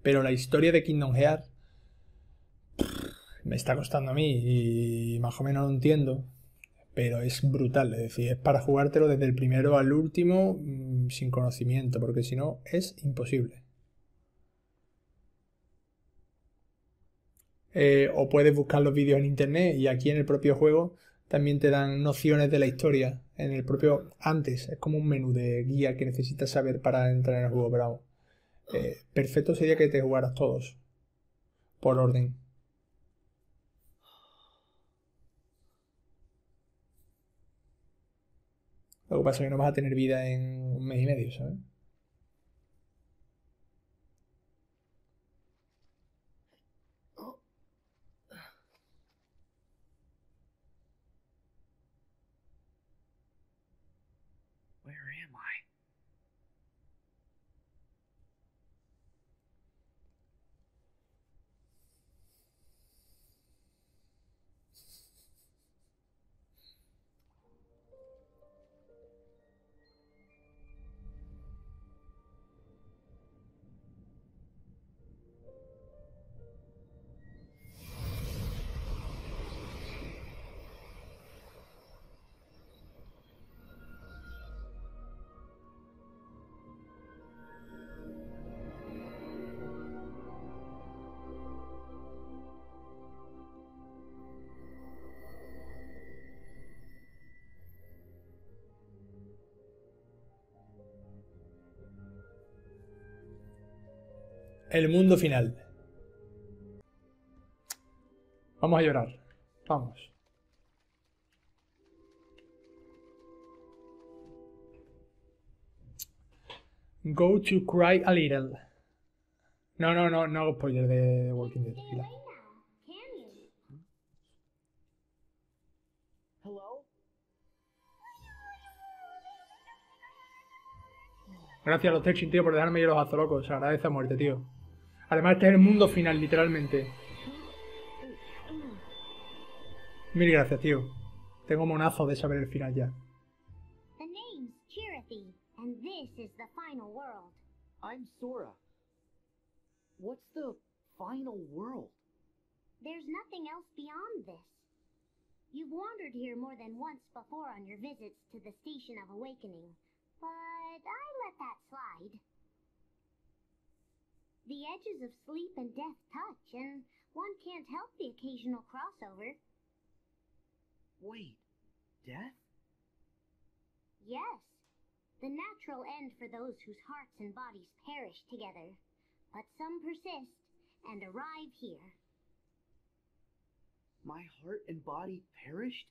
Pero la historia de Kingdom Hearts me está costando a mí y más o menos lo entiendo. Pero es brutal, es decir, es para jugártelo desde el primero al último sin conocimiento, porque si no es imposible. O puedes buscar los vídeos en internet y aquí en el propio juego también te dan nociones de la historia. En el propio antes, es como un menú de guía que necesitas saber para entrar en el juego, pero vamos, perfecto sería que te jugaras todos por orden. Lo que pasa es que no vas a tener vida en un mes y medio, ¿sabes? Where am I? El mundo final. Vamos a llorar. Vamos. Go to cry a little. No, no, no, no hago spoiler de Walking Dead. Tranquila. Hello? Gracias a los Texin, tío, por dejarme ir los azolocos. Se agradece a muerte, tío. Además, este es el mundo final, literalmente. Mil gracias, tío. Tengo monazo de saber el final ya. The name's Chirithy, and this is the final world. I'm Sora. What's the final world? There's nothing else beyond this. You've wandered here more than once before on your visits to the Station of Awakening, but I let that slide. The edges of sleep and death touch, and one can't help the occasional crossover. Wait, death? Yes, the natural end for those whose hearts and bodies perish together. But some persist and arrive here. My heart and body perished?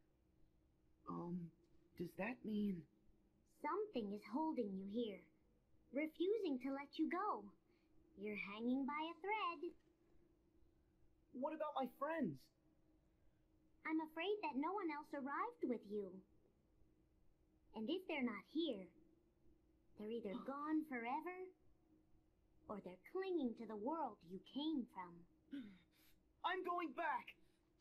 Does that mean... Something is holding you here, refusing to let you go. You're hanging by a thread. What about my friends? I'm afraid that no one else arrived with you. And if they're not here, they're either gone forever, or they're clinging to the world you came from. I'm going back!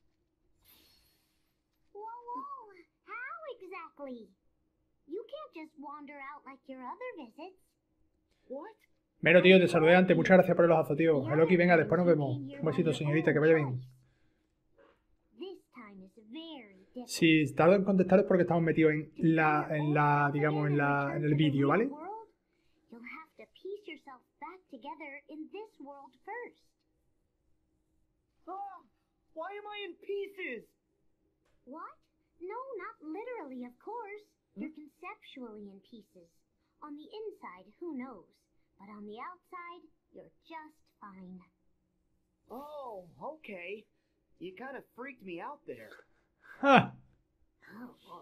Whoa! How exactly? You can't just wander out like your other visits. What? Mero, tío, te saludé antes. Muchas gracias por el ojazo, tío. Loki, venga, después nos vemos. Un besito, señorita, que vaya bien. This time is very different. Si tardo en contestar es porque estamos metidos digamos, en el vídeo, ¿vale? You'll have to piece yourself back together in this world first. Ah! Why am I in pieces? What? No, not literally, of course. You're conceptually in pieces. On the inside, who knows? But on the outside, you're just fine. Oh, okay. You kind of freaked me out there. ¡Ah! Oh boy.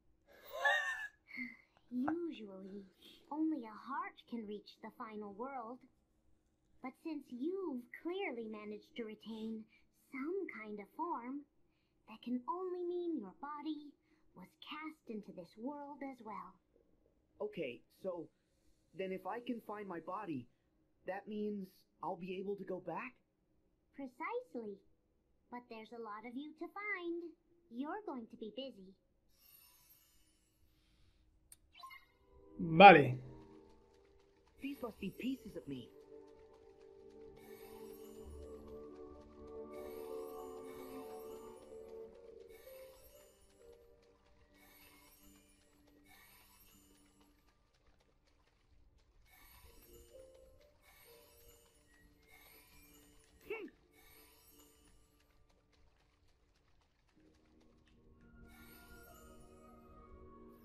Usually, only a heart can reach the final world. But since you've clearly managed to retain some kind of form, that can only mean your body was cast into this world as well. Okay, so then if I can find my body, that means I'll be able to go back? Precisely. But there's a lot of you to find. You're going to be busy. Vale. These must be pieces of me.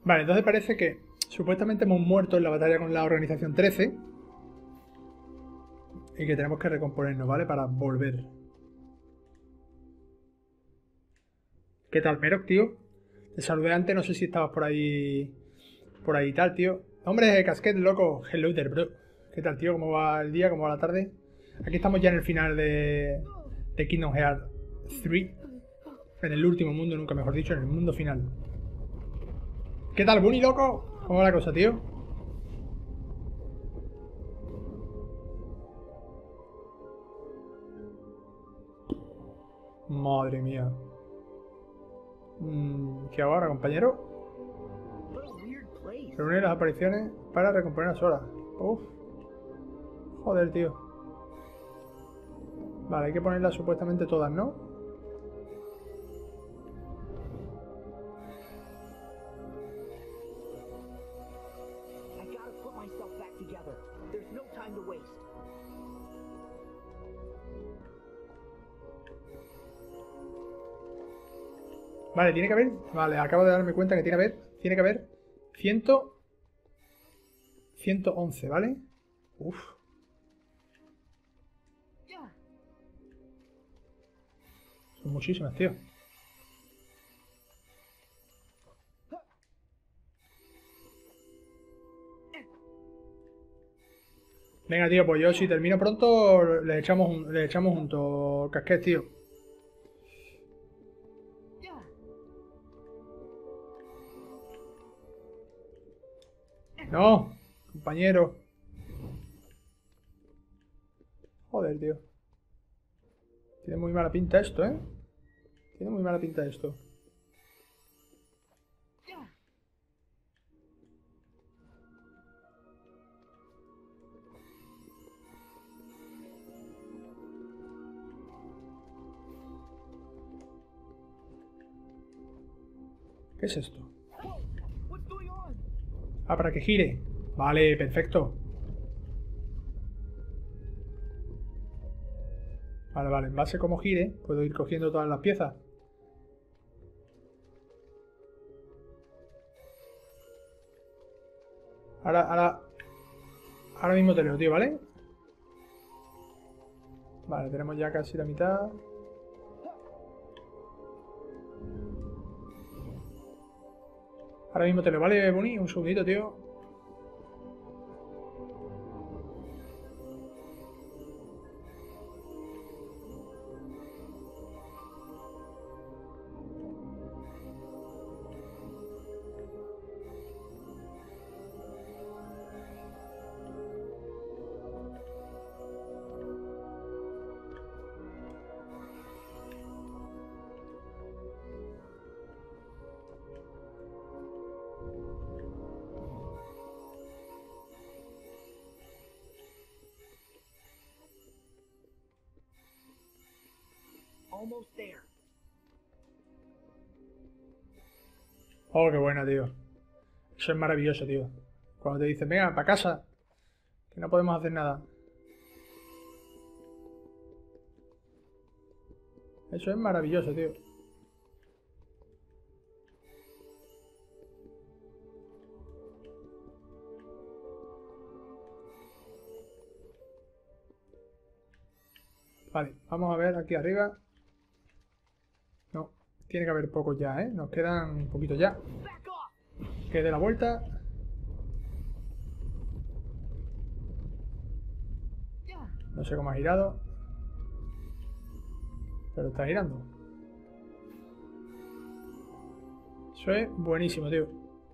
Vale, entonces parece que supuestamente hemos muerto en la batalla con la Organización 13 y que tenemos que recomponernos, ¿vale? Para volver. ¿Qué tal, Merok, tío? Te saludé antes, no sé si estabas por ahí y tal, tío. Hombre, Casquet, loco. Hello there, bro. ¿Qué tal, tío? ¿Cómo va el día? ¿Cómo va la tarde? Aquí estamos ya en el final de Kingdom Hearts 3. En el último mundo, nunca mejor dicho, en el mundo final. ¿Qué tal, Bunny, loco? ¿Cómo va la cosa, tío? Madre mía. ¿Qué hago ahora, compañero? Reunir las apariciones para recomponer las horas. Uf. Joder, tío. Vale, hay que ponerlas supuestamente todas, ¿no? Vale, tiene que haber... Vale, acabo de darme cuenta que tiene que haber 111, ¿vale? Uf. Son muchísimas, tío. Venga, tío, pues yo si termino pronto le echamos junto Casquet, tío. No, compañero. Joder, tío. Tiene muy mala pinta esto, ¿eh? Tiene muy mala pinta esto. ¿Qué es esto? Ah, para que gire. Vale, perfecto. Vale, vale. En base a cómo gire, puedo ir cogiendo todas las piezas. Ahora mismo te leo, tío, ¿vale? Vale, tenemos ya casi la mitad. Ahora mismo te leo, ¿vale, Bunny? Un segundito, tío. Oh, qué buena, tío. Eso es maravilloso, tío. Cuando te dicen, venga, para casa, que no podemos hacer nada. Eso es maravilloso, tío. Vale, vamos a ver aquí arriba. No, tiene que haber pocos ya, ¿eh? Nos quedan un poquito ya. Que dé la vuelta. No sé cómo ha girado. Pero está girando. Eso es buenísimo, tío.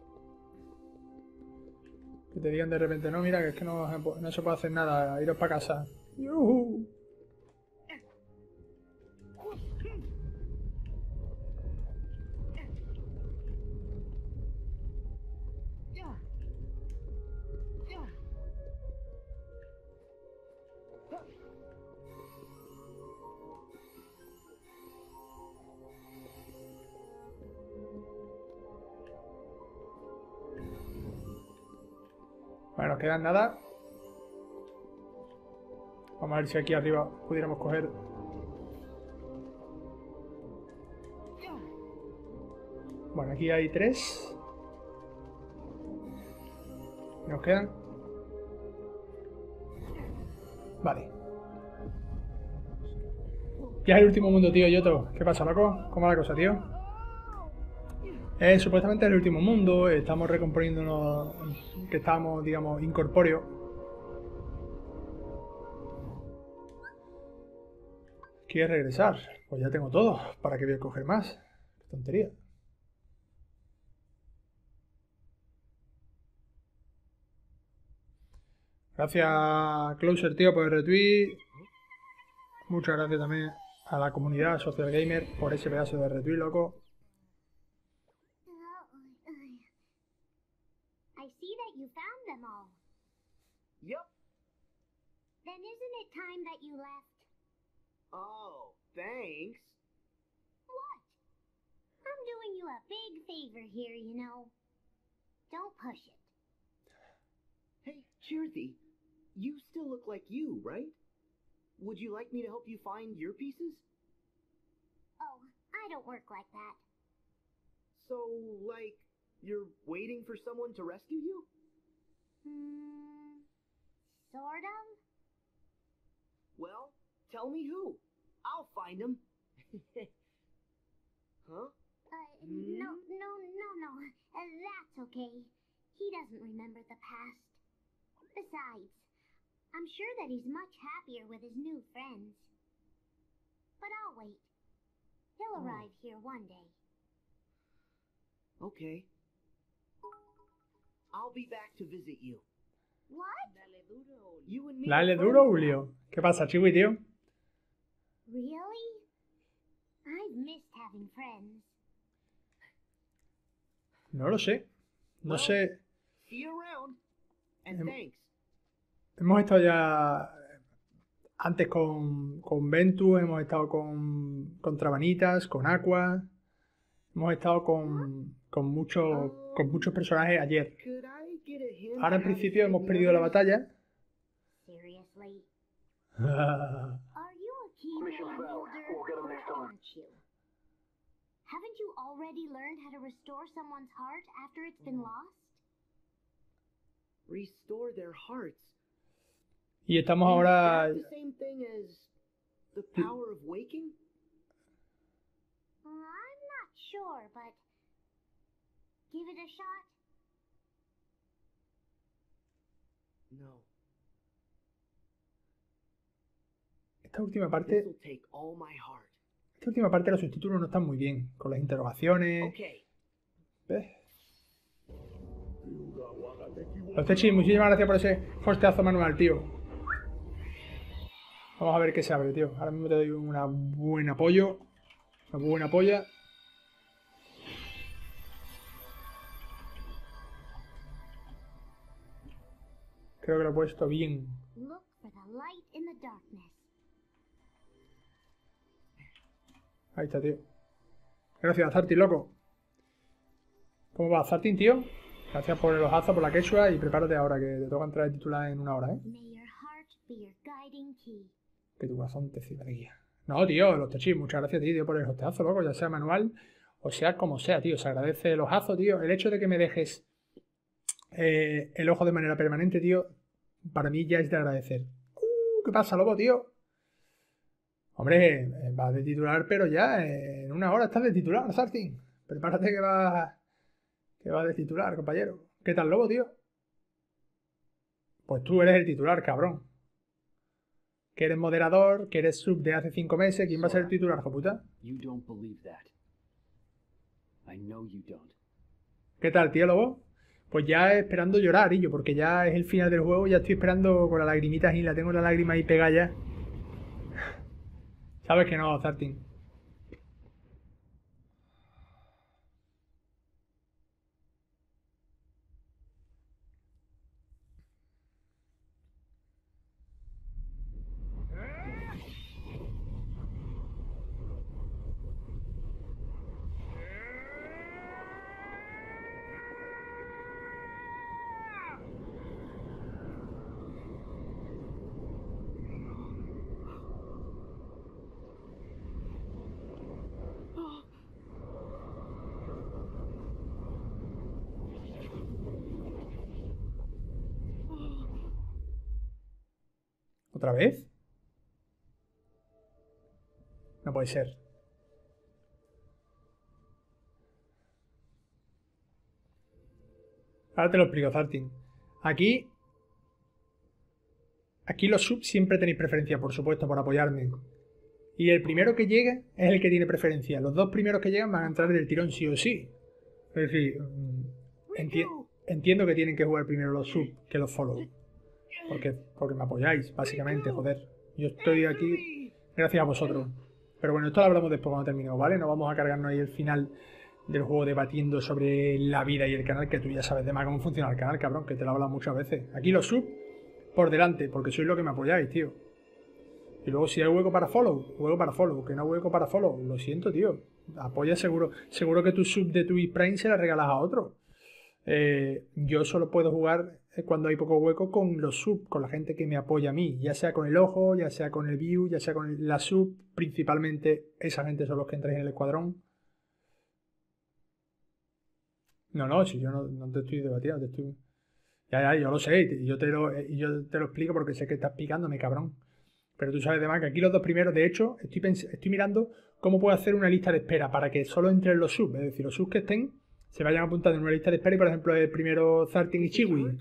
Que te digan de repente, no, mira, que es que no se puede hacer nada. Iros para casa. ¡Yuhu! Bueno, nos quedan nada. Vamos a ver si aquí arriba pudiéramos coger. Bueno, aquí hay 3. Nos quedan. Vale. Ya es el último mundo, tío, Yoto. ¿Qué pasa, loco? ¿Cómo va la cosa, tío? Supuestamente es el último mundo. Estamos recomponiéndonos. Que estábamos, digamos, incorpóreos. ¿Quieres regresar? Pues ya tengo todo. ¿Para qué voy a coger más? Qué tontería. Gracias, Closer, tío, por el retweet. Muchas gracias también a la comunidad Social Gamer por ese pedazo de retweet, loco. I see that you found them all. Yup. Then isn't it time that you left? Oh, thanks. What? I'm doing you a big favor here, you know. Don't push it. Hey, Cheersy, you still look like you, right? Would you like me to help you find your pieces? Oh, I don't work like that. So, like, you're waiting for someone to rescue you? Sort of? Well, tell me who. I'll find him. Huh? No. That's okay. He doesn't remember the past. Besides, I'm sure that he's much happier with his new friends. But I'll wait. He'll arrive here one day. Okay. I'll be back to visit you. What? You and me. Dale are duro, friends Julio. ¿Qué pasa, Chiwi, tío? Really? I've missed having friends. No lo sé. No Well, sé. now. See you around. And thanks. Hemos estado ya antes con Ventus, hemos estado con Trabanitas, con Aqua. Hemos estado con muchos personajes ayer. Could I get a hint Ahora en how to principio save hemos the perdido la others? batalla. Seriously? Are you a Keyblade wielder, aren't you? Haven't you already learned how to restore someone's heart after it's been lost? Restore their hearts. Y estamos Is ahora. that the same thing as the power of waking? I'm not sure, but give it a shot. No. Esta última parte. This'll take all my heart. Esta última parte los subtítulos no están muy bien. Con las interrogaciones. Okay. ¿Ves? Los Techi, muchísimas gracias por ese hosteazo manual, tío. Vamos a ver qué se abre, tío. Ahora mismo te doy una buena apoyo. Una buena polla. Creo que lo he puesto bien. Look for the light in the darkness. Ahí está, tío. Gracias, Zartin, loco. ¿Cómo va, Zartin, tío? Gracias por el ojazo, por la quechua y prepárate ahora que te toca entrar de titular en una hora, ¿eh? May your heart be your guiding key. Que tu corazón te sirva de guía. No, tío, los techis, muchas gracias a ti, tío, por el hosteazo, loco, ya sea manual o sea como sea, tío. Se agradece el ojazo, tío. El hecho de que me dejes el ojo de manera permanente, tío, para mí ya es de agradecer. ¿Qué pasa, loco, tío? Hombre, vas de titular, pero ya en una hora estás de titular, Zartin. Prepárate que vas de titular, compañero. ¿Qué tal, lobo, tío? Pues tú eres el titular, cabrón. Que eres moderador, que eres sub de hace 5 meses. ¿Quién va a ser el titular, hijo puta? You don't believe that. I know you don't. ¿Qué tal, tío, lobo? Pues ya esperando llorar, yo, porque ya es el final del juego. Ya estoy esperando con las lagrimitas y la tengo la lágrima ahí pegada ya. Sabes que no, Zartin. ¿Otra vez? No puede ser. Ahora te lo explico, Zartin. Aquí los subs siempre tenéis preferencia, por supuesto, por apoyarme. Y el primero que llegue es el que tiene preferencia. Los dos primeros que llegan van a entrar del tirón sí o sí. Es decir, entiendo que tienen que jugar primero los subs que los follow. Porque me apoyáis, básicamente, joder. Yo estoy aquí gracias a vosotros. Pero bueno, esto lo hablamos después cuando terminemos, ¿vale? No vamos a cargarnos ahí el final del juego debatiendo sobre la vida y el canal, que tú ya sabes de más cómo funciona el canal, cabrón, que te lo he hablado muchas veces. Aquí los subs por delante, porque sois lo que me apoyáis, tío. Y luego si hay hueco para follow, que no hay hueco para follow, lo siento, tío. Apoya seguro que tu sub de Twitch Prime se la regalas a otro. Yo solo puedo jugar cuando hay poco hueco con los subs, con la gente que me apoya a mí, ya sea con el ojo, ya sea con el view, ya sea con la sub, principalmente esa gente son los que entráis en el escuadrón. No, si yo no te estoy debatiendo, te estoy... Ya, yo lo sé, y yo te lo explico porque sé que estás picándome, cabrón. Pero tú sabes además que aquí los dos primeros, de hecho, estoy mirando cómo puedo hacer una lista de espera para que solo entren los subs. Es decir, los subs que estén se vayan apuntando en una lista de espera y, por ejemplo, el primero Zartin y Chiwi.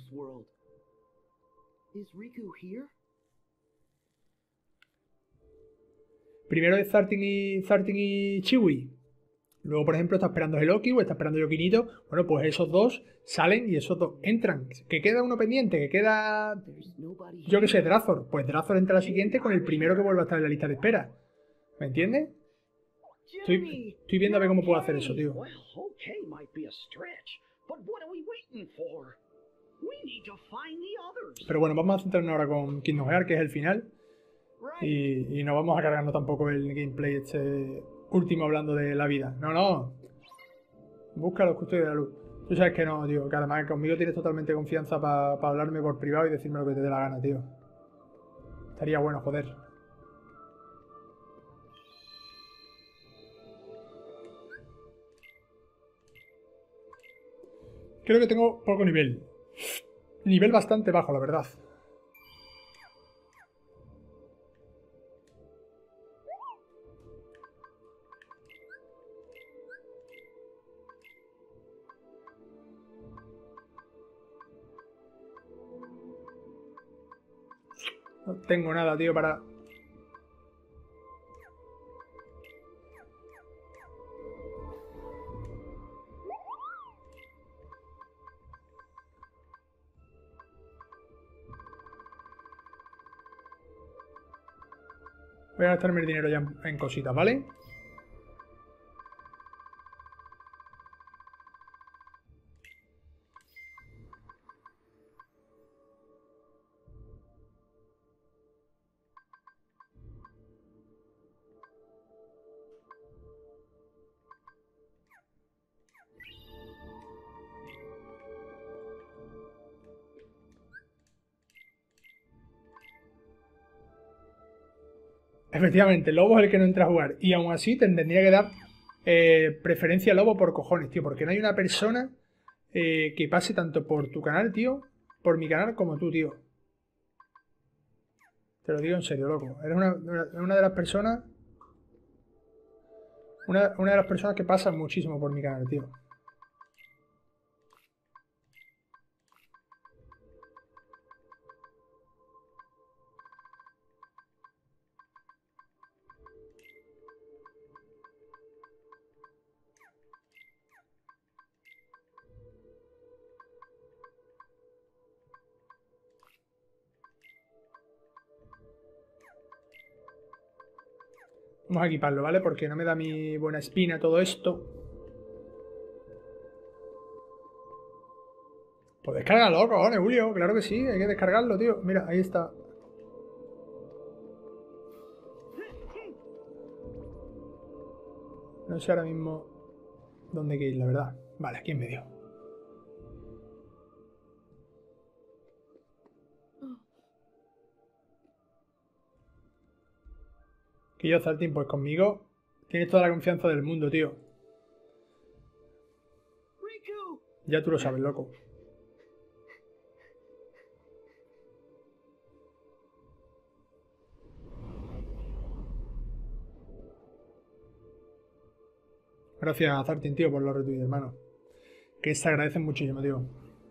Primero es Zartin y Chiwi. Luego, por ejemplo, está esperando Heloki o está esperando Yokinito. Bueno, pues esos dos salen y esos dos entran. Que queda uno pendiente, que queda... Yo qué sé, Drazor. Pues Drazor entra a la siguiente con el primero que vuelva a estar en la lista de espera. ¿Me entiendes? Estoy viendo a ver cómo puedo hacer eso, tío. Pero bueno, vamos a centrarnos ahora con Kingdom Hearts, que es el final. Y no vamos a cargarnos tampoco el gameplay este último hablando de la vida. No. Busca los custodios de la luz. Tú sabes que no, tío. Que además conmigo tienes totalmente confianza para hablarme por privado y decirme lo que te dé la gana, tío. Estaría bueno, joder. Creo que tengo poco nivel. Nivel bastante bajo, la verdad. No tengo nada, tío, para... Voy a gastarme el dinero ya en cositas, ¿vale? Efectivamente, Lobo es el que no entra a jugar. Y aún así te tendría que dar preferencia a Lobo por cojones, tío. Porque no hay una persona que pase tanto por tu canal, tío, por mi canal, como tú, tío. Te lo digo en serio, loco. Eres una de las personas... Una de las personas que pasan muchísimo por mi canal, tío. Vamos a equiparlo, ¿vale? Porque no me da mi buena espina todo esto. Pues descárgalo, cojones, Julio. Claro que sí, hay que descargarlo, tío. Mira, ahí está. No sé ahora mismo dónde hay que ir, la verdad. Vale, aquí en medio. Que yo, Zartin, pues conmigo tienes toda la confianza del mundo, tío. Ya tú lo sabes, loco. Gracias, Zartin, tío, por los retweets, hermano. Que se agradecen muchísimo, tío.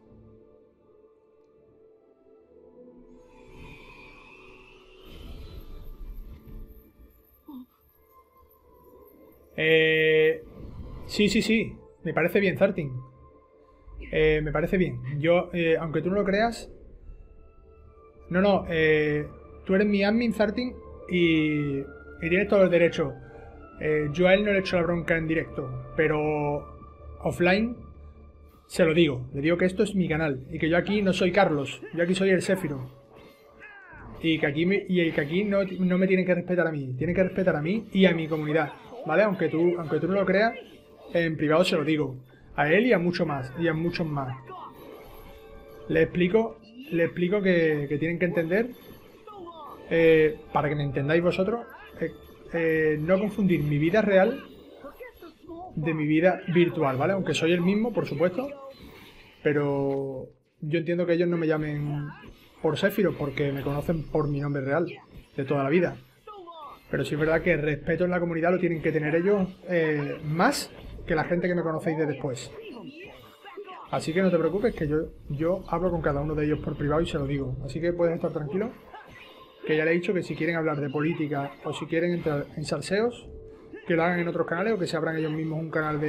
Sí. Me parece bien, Zartin. Me parece bien. Yo, aunque tú no lo creas... No, tú eres mi admin, Zartin, y tienes todo el derecho. Yo a él no le echo la bronca en directo, pero offline se lo digo. Le digo que esto es mi canal y que yo aquí no soy Carlos, yo aquí soy el Séfiro. Y que aquí, no me tienen que respetar a mí, tienen que respetar a mí y a mi comunidad, ¿vale? Aunque tú no lo creas, en privado se lo digo. A él y a muchos más, y a muchos más. Le explico que tienen que entender, para que me entendáis vosotros, no confundir mi vida real de mi vida virtual, ¿vale? Aunque soy el mismo, por supuesto, pero yo entiendo que ellos no me llamen por Séfiro porque me conocen por mi nombre real de toda la vida. Pero sí es verdad que el respeto en la comunidad lo tienen que tener ellos más que la gente que me conocéis de después. Así que no te preocupes, que yo hablo con cada uno de ellos por privado y se lo digo. Así que puedes estar tranquilo, que ya le he dicho que si quieren hablar de política o si quieren entrar en salseos, que lo hagan en otros canales o que se abran ellos mismos un canal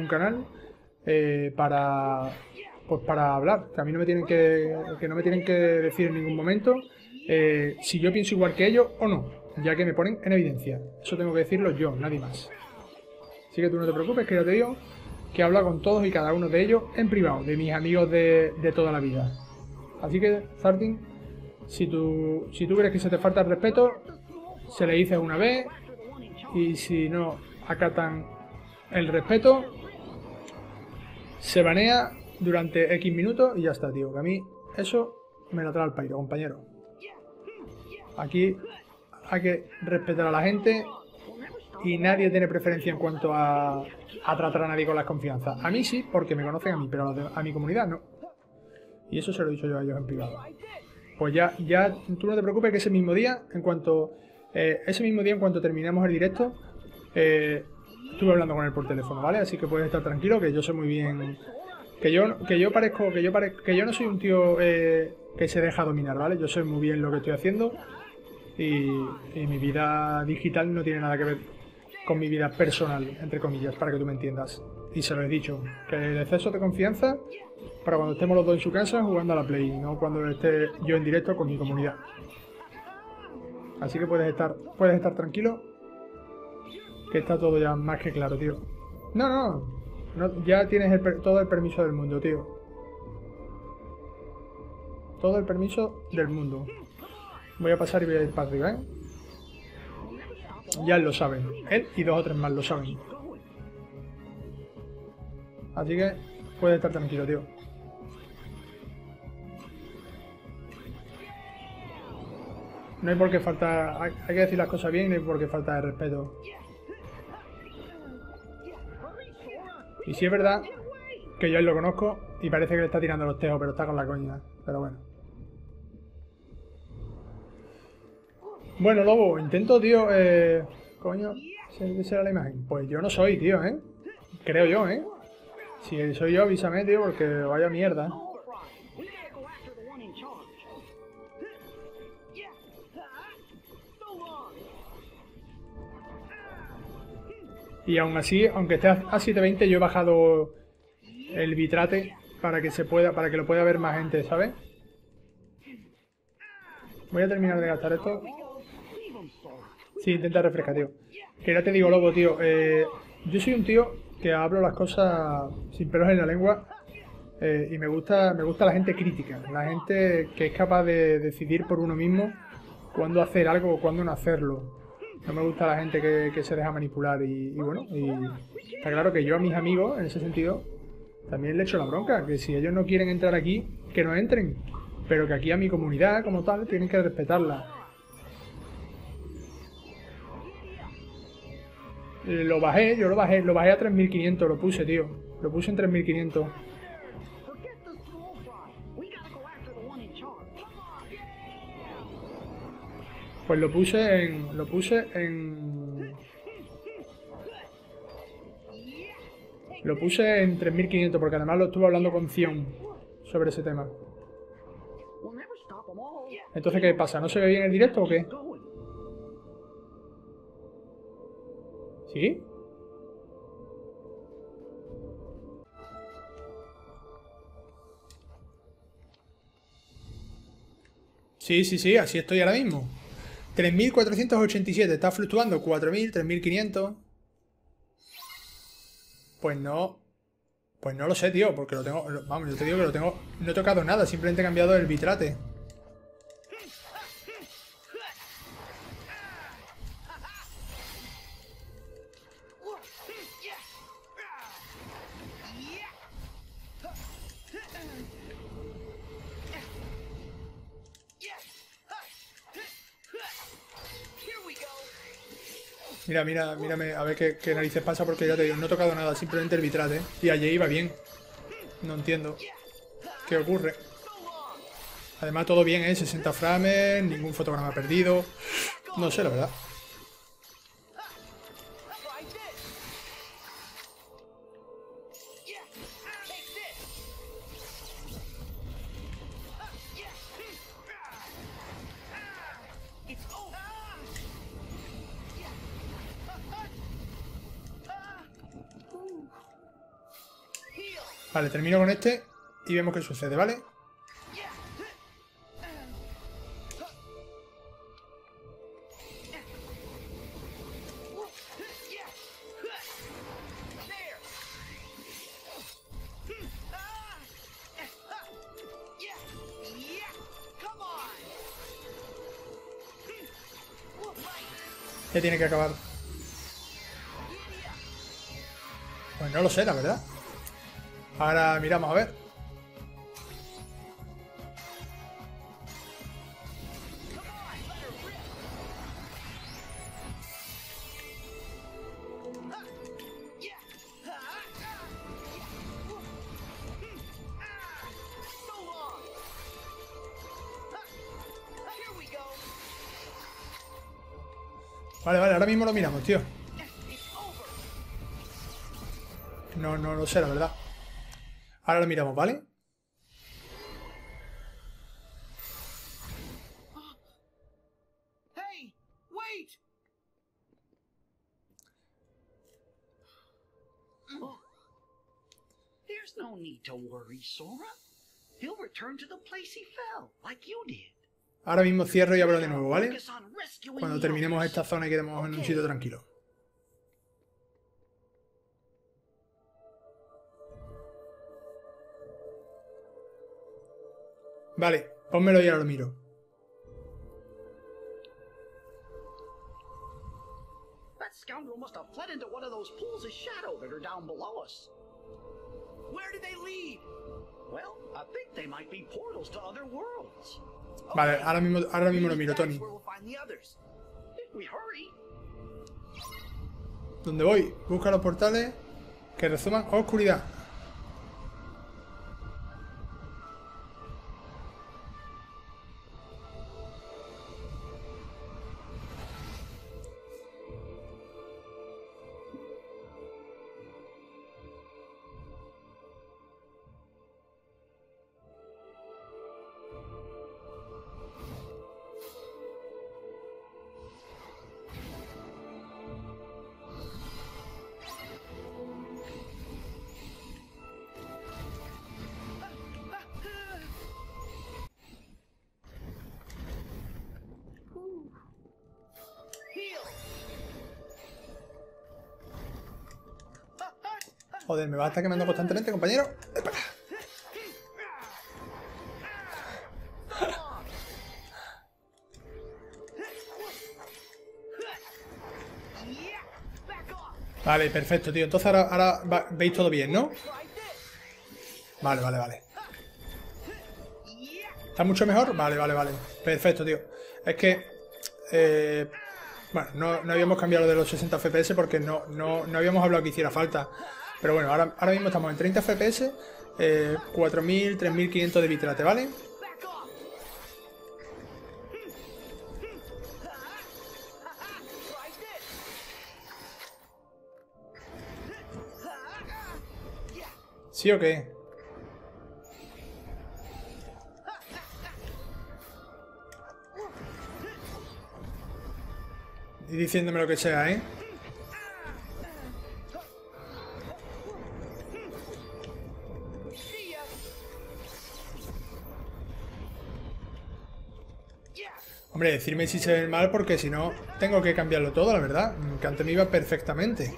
para hablar. Que a mí no me tienen que decir en ningún momento si yo pienso igual que ellos o no, ya que me ponen en evidencia. Eso tengo que decirlo yo, nadie más. Así que tú no te preocupes, que ya te digo que habla con todos y cada uno de ellos en privado, de mis amigos de toda la vida. Así que, Zartin, si tú crees que se te falta el respeto, se le dice una vez, y si no acatan el respeto, se banea durante X minutos y ya está, tío. Que a mí eso me lo trae al pairo, compañero. Aquí hay que respetar a la gente y nadie tiene preferencia en cuanto a tratar a nadie con la confianza. A mí sí, porque me conocen a mí, pero a mi comunidad no. Y eso se lo he dicho yo a ellos en privado. Pues ya tú no te preocupes que ese mismo día, en cuanto terminamos el directo, estuve hablando con él por teléfono, ¿vale? Así que puedes estar tranquilo, que yo sé muy bien, que yo no soy un tío que se deja dominar, ¿vale? Yo sé muy bien lo que estoy haciendo y mi vida digital no tiene nada que ver con mi vida personal, entre comillas, para que tú me entiendas. Y se lo he dicho, que el exceso de confianza para cuando estemos los dos en su casa jugando a la Play, no cuando esté yo en directo con mi comunidad. Así que puedes estar tranquilo, que está todo ya más que claro, tío. No, ya tienes todo el permiso del mundo, tío. Todo el permiso del mundo. Voy a pasar y voy a ir para arriba, ¿eh? Ya él lo sabe. Él y 2 o 3 más lo saben. Así que puedes estar tranquilo, tío. No hay por qué faltar... Hay que decir las cosas bien y no hay por qué faltar de respeto. Y sí es verdad que yo a él lo conozco y parece que le está tirando los tejos, pero está con la coña. Pero bueno. Bueno, Lobo, intento, tío, coño, ¿qué será la imagen? Pues yo no soy, tío, ¿eh? Creo yo, ¿eh? Si soy yo, avísame, tío, porque vaya mierda. Y aún así, aunque esté a 720, yo he bajado el bitrate para que lo pueda ver más gente, ¿sabes? Voy a terminar de gastar esto. Sí, intenta refrescar, tío. Que ya te digo, Lobo, tío. Yo soy un tío que hablo las cosas sin pelos en la lengua. Y me gusta la gente crítica. La gente que es capaz de decidir por uno mismo cuándo hacer algo o cuándo no hacerlo. No me gusta la gente que se deja manipular. Y bueno, y está claro que yo a mis amigos, en ese sentido, también le echo la bronca. Que si ellos no quieren entrar aquí, que no entren. Pero que aquí a mi comunidad, como tal, tienen que respetarla. Lo bajé a 3500, lo puse, tío. Lo puse en 3500. Pues lo puse en Lo puse en 3500 porque además lo estuve hablando con Zion sobre ese tema. Entonces, ¿qué pasa? ¿No se ve bien el directo o qué? ¿Sí? Sí, así estoy ahora mismo. 3487, está fluctuando 4000, 3500. Pues no lo sé, tío, porque lo tengo... Vamos, yo te digo que lo tengo... No he tocado nada, simplemente he cambiado el bitrate. Mírame, a ver qué narices pasa, porque ya te digo, no he tocado nada, simplemente el bitrate. Y allí iba bien. No entiendo qué ocurre. Además todo bien, 60 frames, ningún fotograma perdido. No sé, la verdad. Vale, termino con este y vemos qué sucede, ¿vale? Ya tiene que acabar. Pues no lo sé, la verdad. Ahora miramos a ver. Vale, ahora mismo lo miramos, tío. No lo sé, la verdad. Ahora lo miramos, ¿vale? Hey, wait. There's no need to worry, Sora. He'll return to the place he fell, like you did. Ahora mismo cierro y abro de nuevo, ¿vale? Cuando terminemos esta zona y quedemos en un sitio tranquilo. Vale, pónmelo y ahora lo miro. That scoundrel must have fled into one of those pools of shadow that are down below us. Where do they lead? Well, I think they might be portals to other worlds. Vale, ahora mismo lo miro, Tony. Where we'll find the others. If we hurry. ¿Dónde voy? Busca los portales que resuman oscuridad. Joder, me va a estar quemando constantemente, compañero. ¡Epa! Vale, perfecto, tío. Entonces ahora veis todo bien, ¿no? Vale. ¿Está mucho mejor? Vale. Perfecto, tío. Es que... bueno, no habíamos cambiado de los 60 FPS porque no habíamos hablado que hiciera falta. Pero bueno, ahora mismo estamos en 30 FPS, 4000, 3500 de bitrate, ¿vale? ¿Sí o qué? Y diciéndome lo que sea, ¿eh? Hombre, decirme si se ve mal porque si no tengo que cambiarlo todo, la verdad. Que antes me iba perfectamente.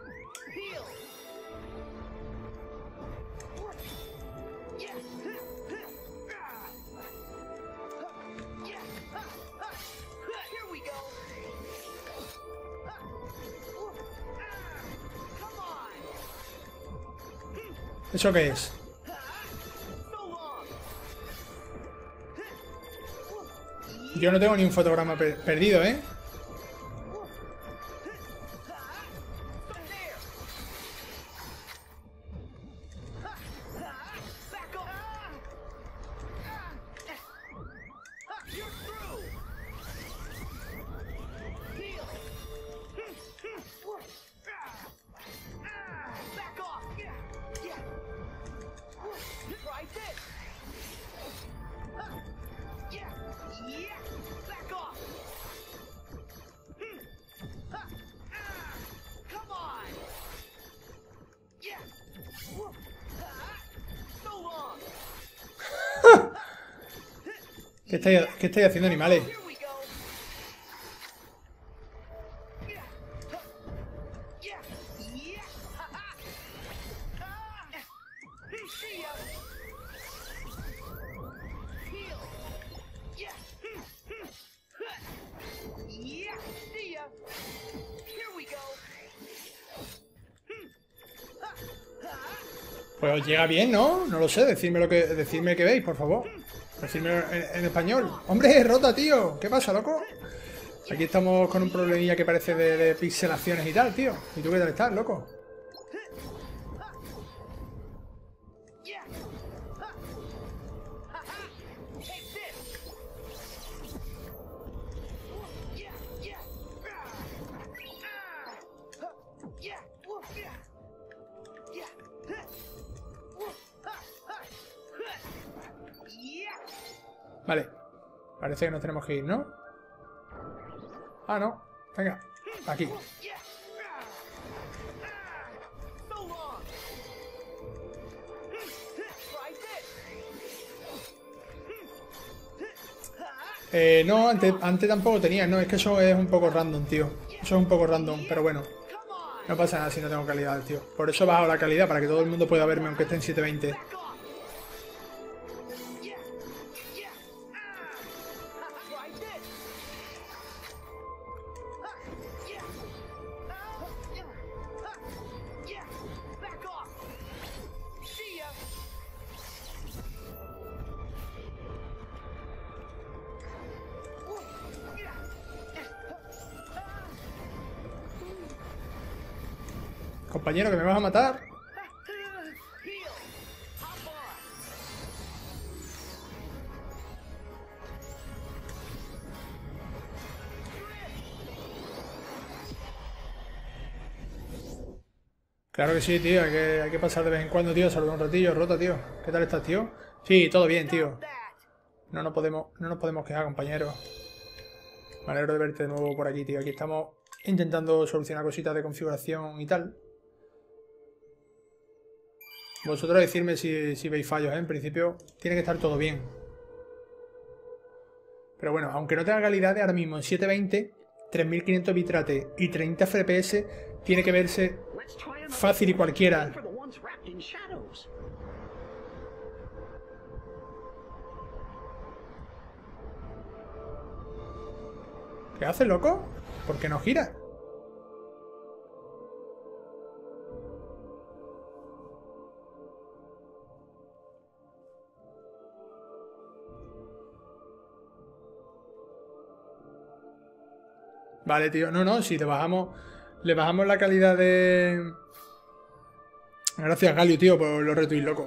¿Eso qué es? Yo no tengo ni un fotograma perdido, ¿eh? ¿Qué estáis haciendo, animales? Pues os llega bien, ¿no? No lo sé, decidme qué veis, por favor. Decidme en español. ¡Hombre, rota, tío! ¿Qué pasa, loco? Aquí estamos con un problemilla que parece de pixelaciones y tal, tío. ¿Y tú qué tal estás, loco? Vale. Parece que nos tenemos que ir, ¿no? Ah, no. Venga. Aquí. No, antes tampoco tenía. No, es que eso es un poco random, tío. Eso es un poco random, pero bueno. No pasa nada si no tengo calidad, tío. Por eso he bajado la calidad, para que todo el mundo pueda verme aunque esté en 720. Compañero, que me vas a matar. Claro que sí, tío. Hay que pasar de vez en cuando, tío. Saludar un ratillo. Rota, tío. ¿Qué tal estás, tío? Sí, todo bien, tío. No nos podemos quejar, compañero. Me alegro de verte de nuevo por aquí, tío. Aquí estamos intentando solucionar cositas de configuración y tal. Vosotros decidme si veis fallos, ¿eh? En principio tiene que estar todo bien. Pero bueno, aunque no tenga calidad, ahora mismo en 720, 3500 bitrate y 30 FPS, tiene que verse fácil y cualquiera. ¿Qué hace, loco? ¿Por qué no gira? Vale, tío. No, si le bajamos la calidad de... Gracias, Galio, tío, por los retweets, loco.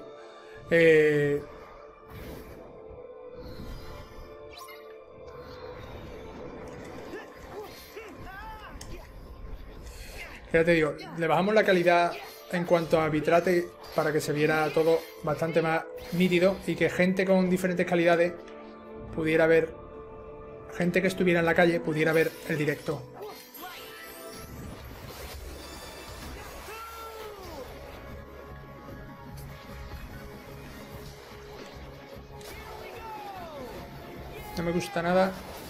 Ya te digo, le bajamos la calidad en cuanto a bitrate para que se viera todo bastante más nítido y que gente con diferentes calidades pudiera ver, gente que estuviera en la calle pudiera ver el directo. No me gusta nada.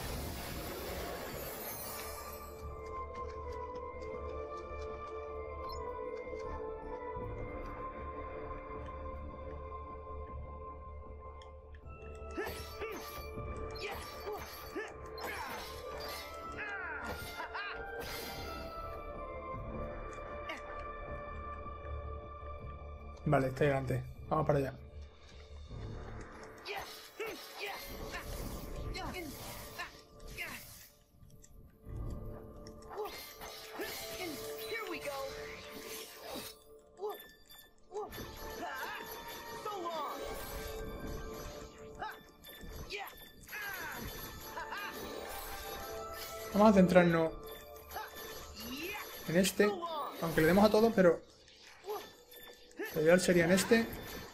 Vale, está delante. Vamos para allá. Vamos a centrarnos en este, aunque le demos a todos, pero lo ideal sería en este.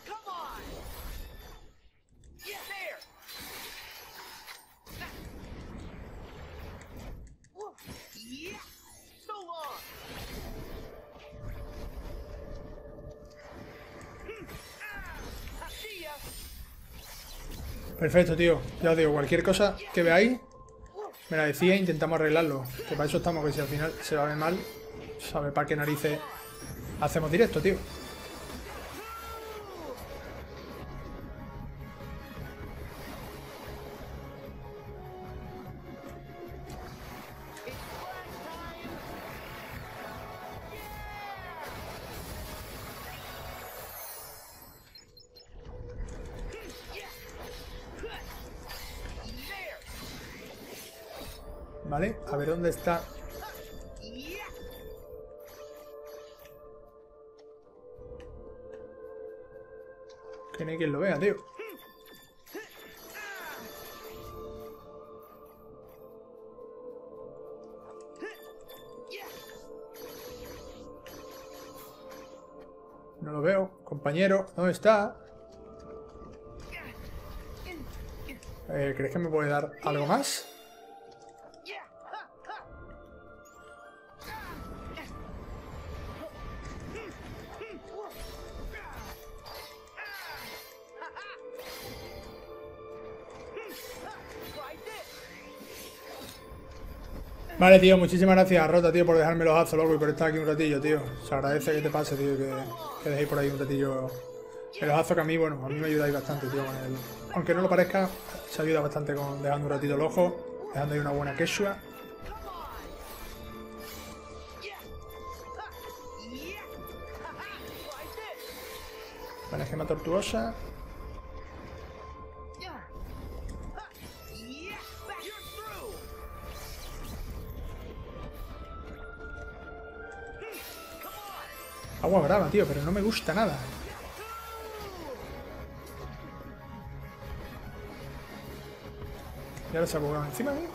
Perfecto, tío. Ya os digo, cualquier cosa que veáis, me la decía e intentamos arreglarlo. Que para eso estamos, que si al final se va a ver mal, sabe para qué narices hacemos directo, tío. Vale, a ver dónde está. Que no hay quien lo vea, tío. No lo veo. Compañero, ¿dónde está? ¿Crees que me puede dar algo más? Vale, tío, muchísimas gracias, Rota, tío, por dejarme los azos, loco, y por estar aquí un ratillo, tío. Se agradece que te pase, tío, que dejéis por ahí un ratillo el ojazo, que a mí, bueno, a mí me ayudáis bastante, tío, con el... Aunque no lo parezca, se ayuda bastante con dejando un ratito el ojo, dejando ahí una buena quechua. Vale, gema tortuosa. Agua brava, tío, pero no me gusta nada. Y ahora se ha bugueado encima, ¿eh?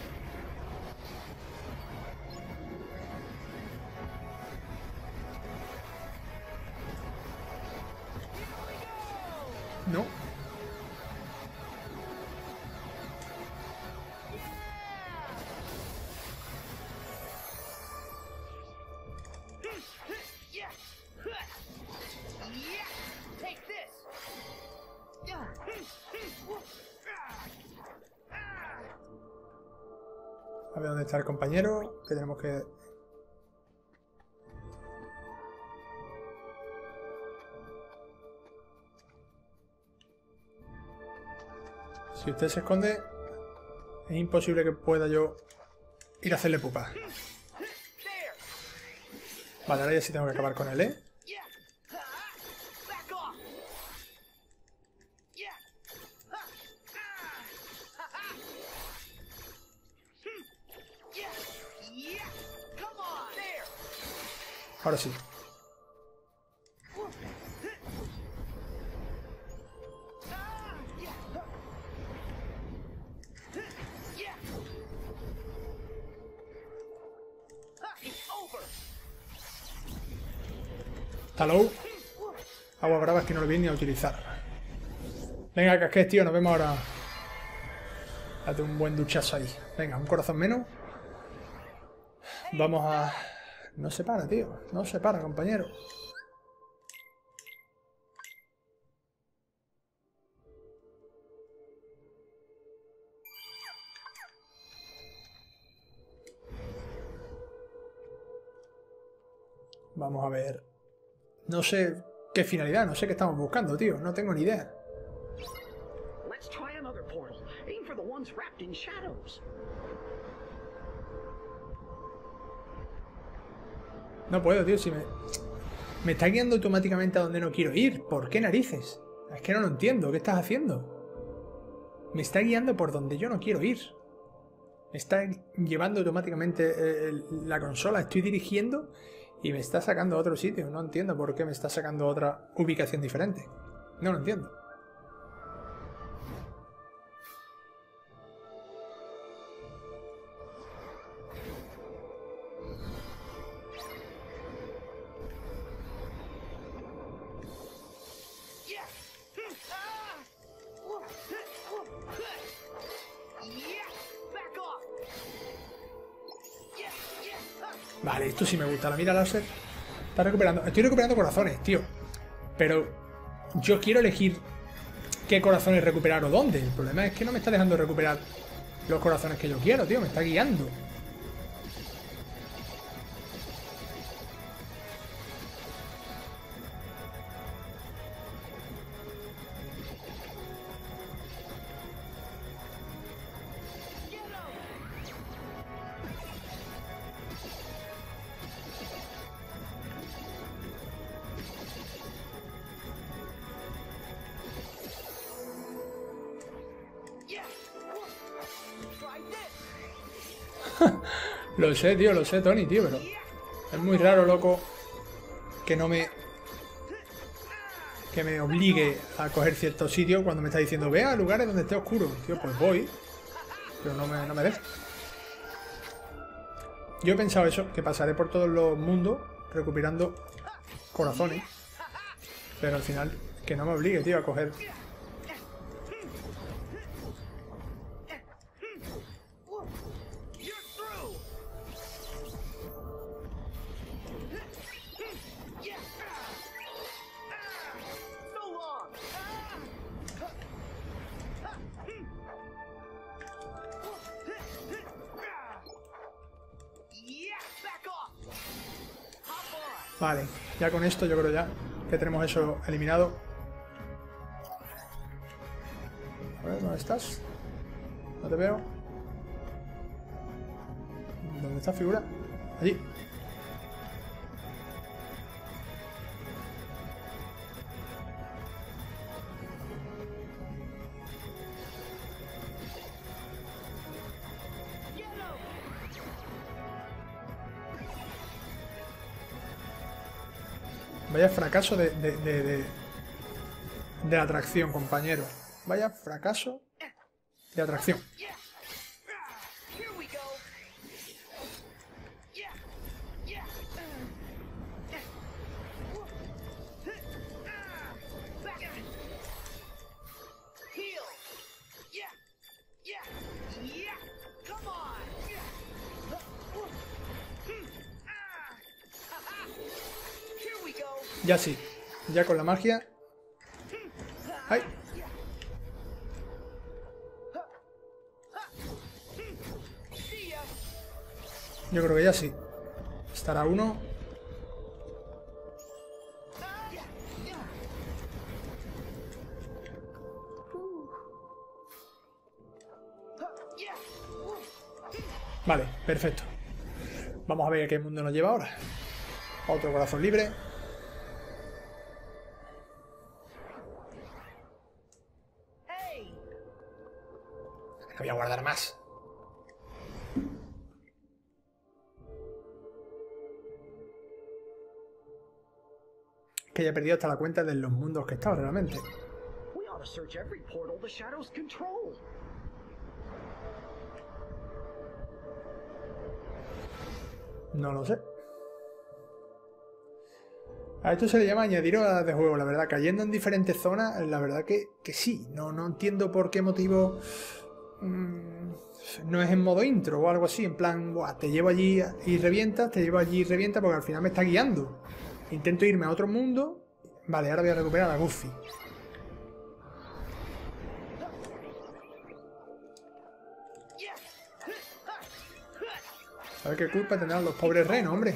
No. A ver dónde está el compañero, que tenemos que... Si usted se esconde, es imposible que pueda yo ir a hacerle pupa. Vale, ahora ya sí tengo que acabar con él, ¿eh? Ahora sí. Está low. Agua brava es que no lo viene ni a utilizar. Venga, Casquet, tío, nos vemos ahora. Date un buen duchazo ahí. Venga, un corazón menos. Vamos a... No se para, tío. No se para, compañero. Vamos a ver. No sé qué finalidad, no sé qué estamos buscando, tío. No tengo ni idea. Let's try another portal. Aim for the ones wrapped in shadows. No puedo, tío. Si me está guiando automáticamente a donde no quiero ir. ¿Por qué narices? Es que no lo entiendo. ¿Qué estás haciendo? Me está guiando por donde yo no quiero ir. Me está llevando automáticamente la consola. Estoy dirigiendo y me está sacando a otro sitio. No entiendo por qué me está sacando a otra ubicación diferente. No lo entiendo. Vale, esto sí me gusta. La mira láser está recuperando. Estoy recuperando corazones, tío. Pero yo quiero elegir qué corazones recuperar o dónde. El problema es que no me está dejando recuperar los corazones que yo quiero, tío. Me está guiando. Lo sé, tío, lo sé, Tony, tío, pero es muy raro, loco, que no me... que me obligue a coger ciertos sitios cuando me está diciendo ve a lugares donde esté oscuro. Tío, pues voy, pero no me deja. Yo he pensado eso, que pasaré por todos los mundos recuperando corazones, pero al final que no me obligue, tío, a coger... Vale, ya con esto yo creo ya que tenemos eso eliminado. A ver, ¿dónde estás? No te veo. ¿Dónde está figura? Allí. Vaya fracaso de atracción, compañero. Vaya fracaso de atracción. Ya sí, ya con la magia. ¡Ay! Yo creo que ya sí. Estará uno. Vale, perfecto. Vamos a ver a qué mundo nos lleva ahora. Otro corazón libre. Voy a guardar más. Es que ya he perdido hasta la cuenta de los mundos que he estado realmente. No lo sé. A esto se le llama añadir horas de juego, la verdad. Cayendo en diferentes zonas, la verdad que sí. No entiendo por qué motivo no es en modo intro o algo así. En plan, buah, te llevo allí y revientas, te llevo allí y revientas, porque al final me está guiando. Intento irme a otro mundo. Vale, ahora voy a recuperar a Goofy. A ver qué culpa tendrán los pobres renos, hombre.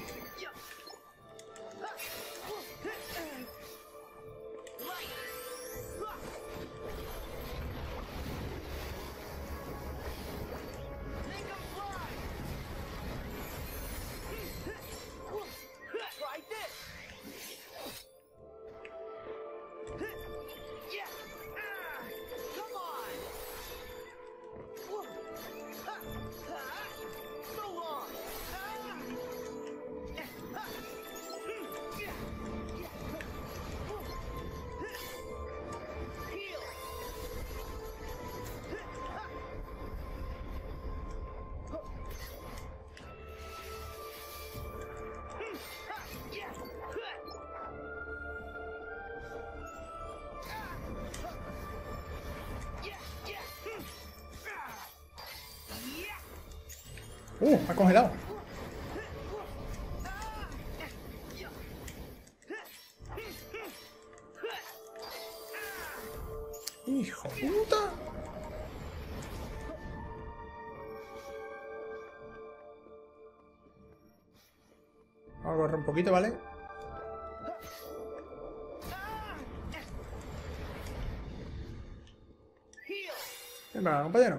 Me ha congelado. ¡Hijo de puta! Vamos a correr un poquito, ¿vale? Venga, compañero.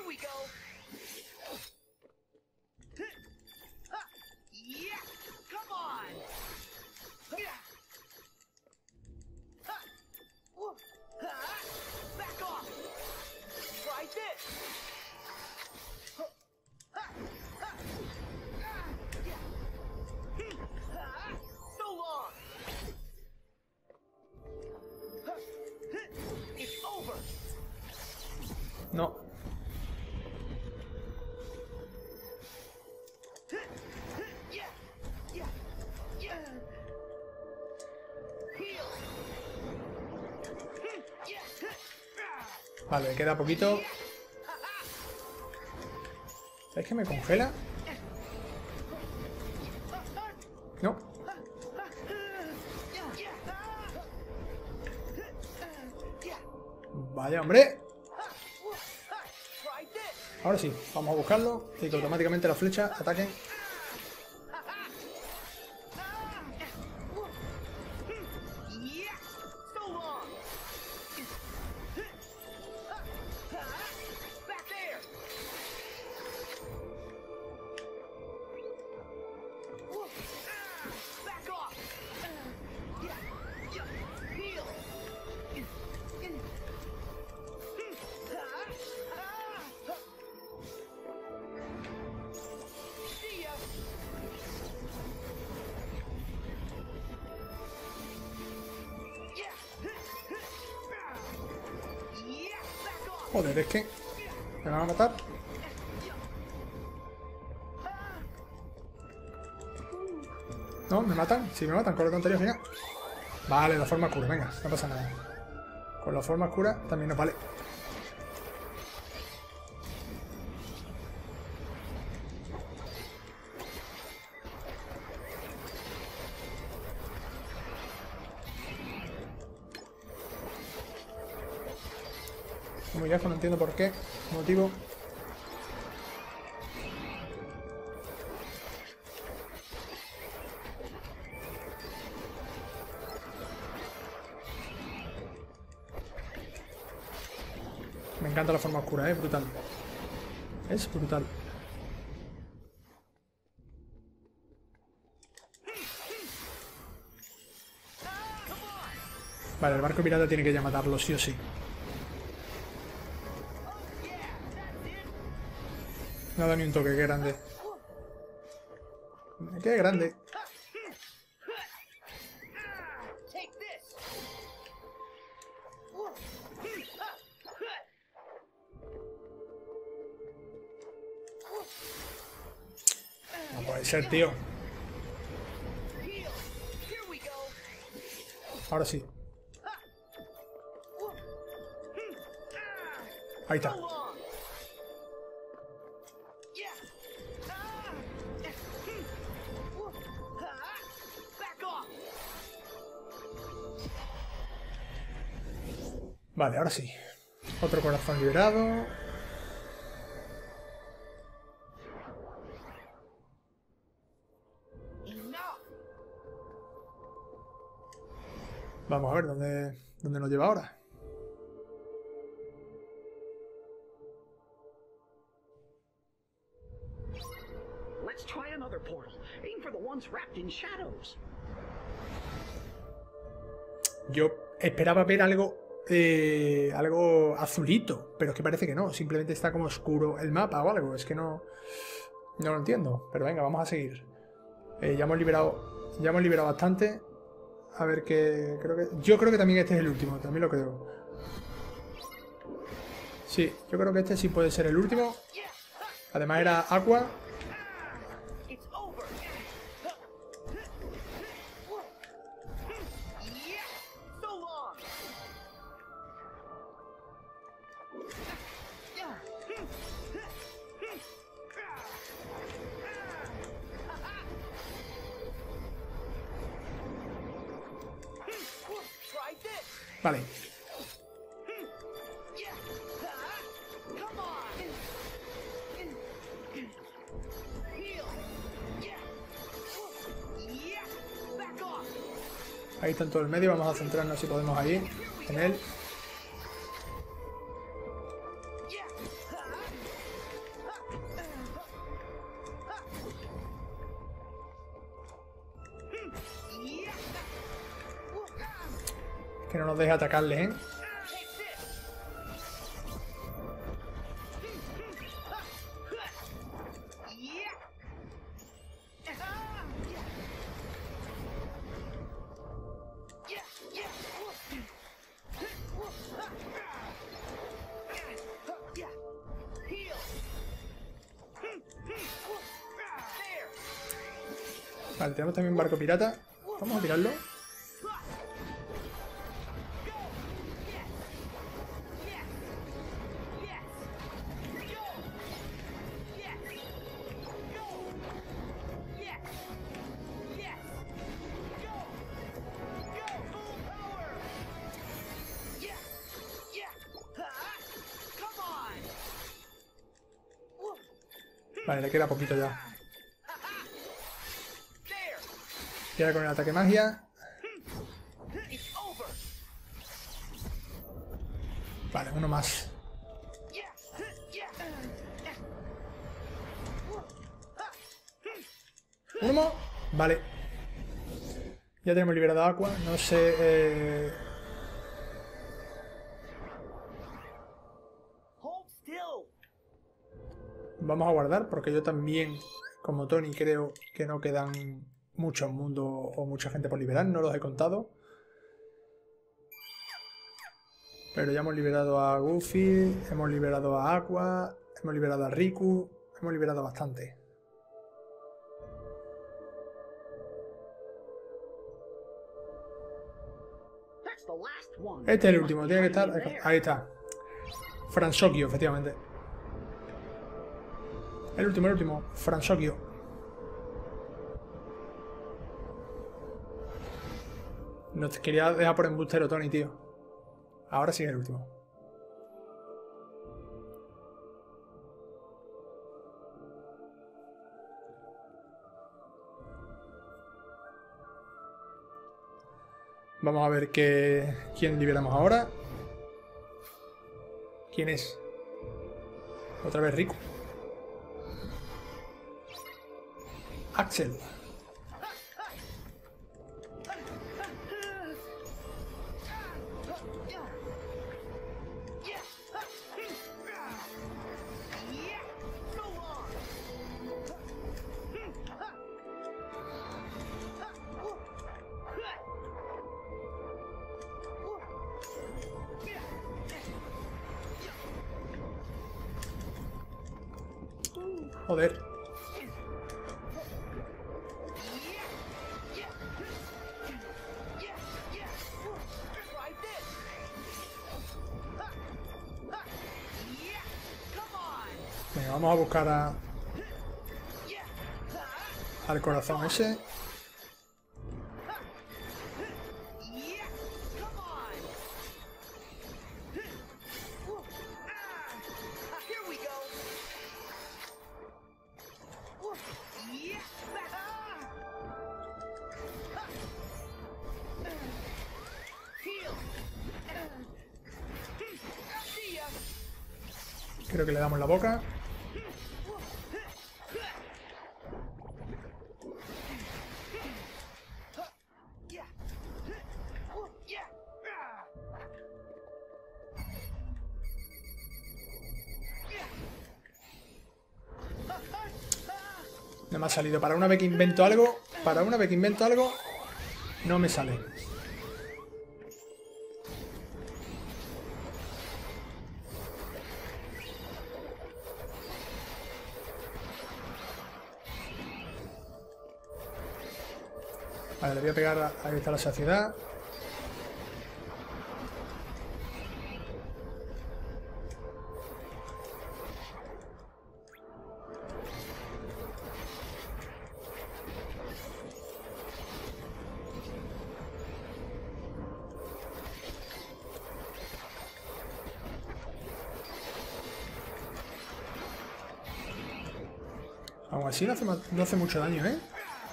No. Vale, queda poquito. ¿Sabes que me congela? No. Vaya, hombre. Ahora sí, vamos a buscarlo y que automáticamente las flechas ataquen. Joder, es que me van a matar. No, me matan. Sí, me matan con la tontería final. Vale, la forma oscura, venga, no pasa nada. Con la forma oscura también nos vale. Muy lejos, no entiendo por qué motivo. Me encanta la forma oscura, brutal. Es brutal. Vale, el barco pirata tiene que ya matarlo, sí o sí. No ha dado ni un toque, qué grande. Qué grande. No puede ser, tío. ahora sí. Ahí está. Vale, ahora sí. Otro corazón liberado. Vamos a ver dónde nos lleva ahora. Let's try another portal. Aim for the ones wrapped in shadows. Yo esperaba ver algo azulito, pero es que parece que no. Simplemente está como oscuro el mapa o algo. Es que no lo entiendo. Pero venga, vamos a seguir. Ya hemos liberado bastante. A ver qué... Yo creo que también este es el último. También lo creo. Sí, yo creo que este sí puede ser el último. Además era Aqua. Vale. Ahí está en todo el medio. Vamos a centrarnos si podemos ahí, en él. Que no nos deje atacarle, ¿eh? Vale, tenemos también un barco pirata. Vamos a tirarlo. Vale, le queda poquito ya. Y ahora con el ataque magia. Vale, uno más. Uno más. Vale. Ya tenemos liberado a Aqua. No sé... Vamos a guardar porque yo también, como Tony, creo que no quedan muchos mundos o mucha gente por liberar. No los he contado. Pero ya hemos liberado a Goofy, hemos liberado a Aqua, hemos liberado a Riku, hemos liberado bastante. Este es el último, tiene que estar... Ahí está. Fransokyo, efectivamente. El último. Fransokyo. No te quería dejar por embustero, Tony, tío. Ahora sí es el último. Vamos a ver quién liberamos ahora. ¿Quién es? Otra vez Riku. Axel. Joder. vamos a buscar al corazón ese. Creo que le damos la boca. No me ha salido. Para una vez que invento algo, no me sale. Vale, le voy a pegar a... Ahí está la saciedad. Aún así no hace mucho daño, ¿eh?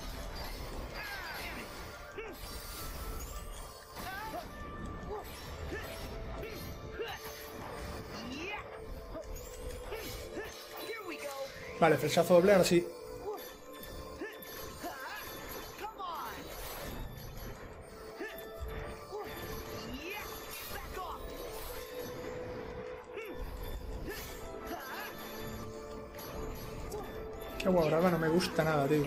Vale, flechazo doble, ahora sí. Qué agua brava, no me gusta nada, tío.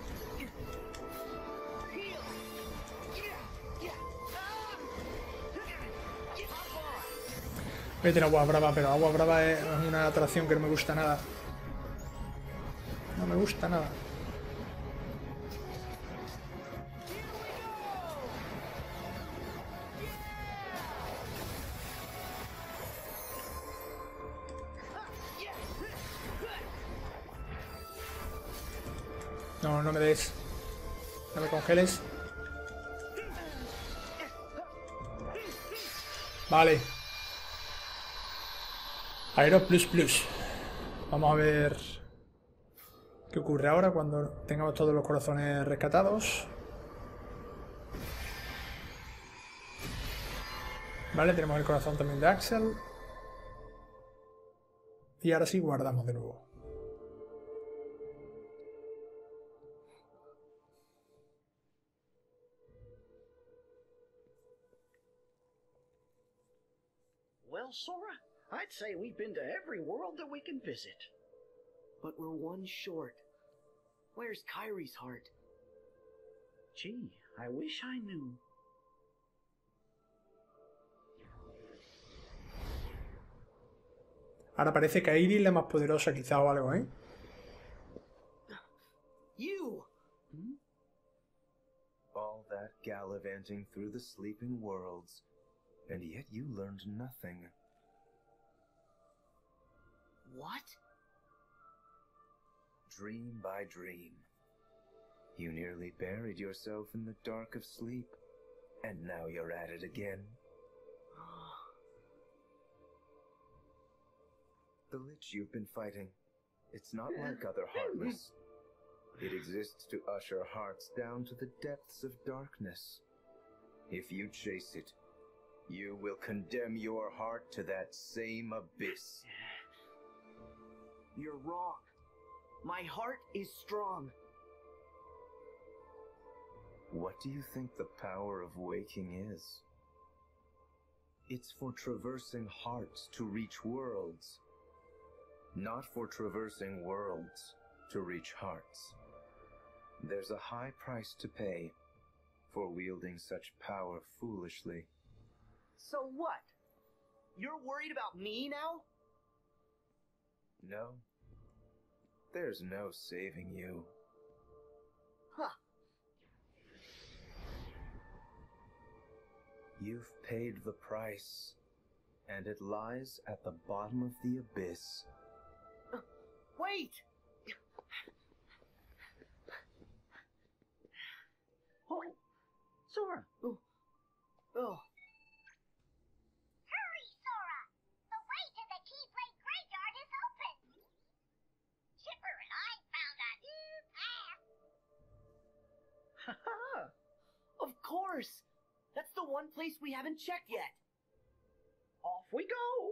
Voy a tirar agua brava, pero agua brava es una atracción que no me gusta nada. No me gusta nada. No, no me des. No me congeles. Vale. Aero plus plus. Vamos a ver qué ocurre ahora cuando tengamos todos los corazones rescatados. Vale, tenemos el corazón también de Axel. Y ahora sí guardamos de nuevo. Well, Sora, I'd say we've been to every world that we can visit. But we're one short. Where's Kyrie's heart? Gee, I wish I knew. Ahora parece que Kairi es la más poderosa quizá o algo, ¿eh? You! All that gallivanting through the sleeping worlds, and yet you learned nothing. What? Dream by dream. You nearly buried yourself in the dark of sleep, and now you're at it again. The Lich you've been fighting, it's not like other Heartless. It exists to usher hearts down to the depths of darkness. If you chase it, you will condemn your heart to that same abyss. You're wrong. My heart is strong. What do you think the power of waking is? It's for traversing hearts to reach worlds, not for traversing worlds to reach hearts. There's a high price to pay for wielding such power foolishly. So what? You're worried about me now? No. There's no saving you. Huh. You've paid the price, and it lies at the bottom of the abyss. Wait! Oh, Sora. Oh. Hurry, Sora! The way to the Keyblade Graveyard is open! Chipper and I found a new path! Haha! Of course! That's the one place we haven't checked yet. Off we go!